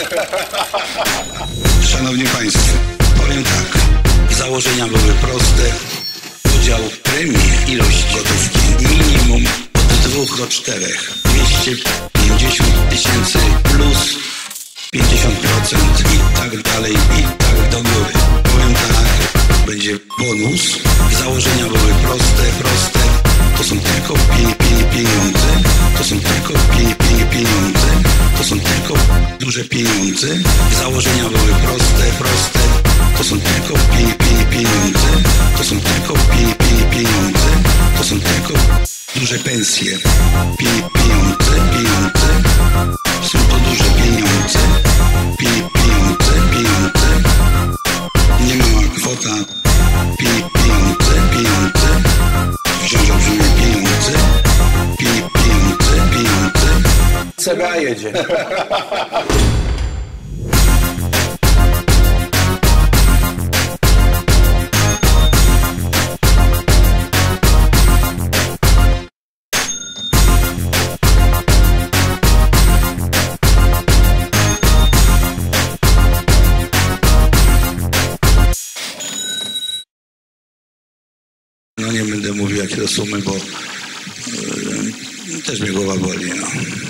Szanowni Państwo, powiem tak. Założenia były proste. Podział premii, ilość gotówki minimum od 2 do 4. 250 000 plus 50% i tak dalej, i tak do góry. Powiem tak, będzie bonus. Założenia były proste. To są tylko pieniądze. To są tylko pieniądze. To są tylko duże pieniądze. Założenia były proste. To są tylko pieniądze. To są tylko pieniądze. To są tylko duże pensje. Pieniądze. Są to duże pieniądze. Pieniądze. Nie mała kwota. Pieniądze. Wciąż olbrzymie pieniądze. Pieniądze. CBA jedzie. No nie będę mówił jakie to sumy, bo też mnie głowa boli. No.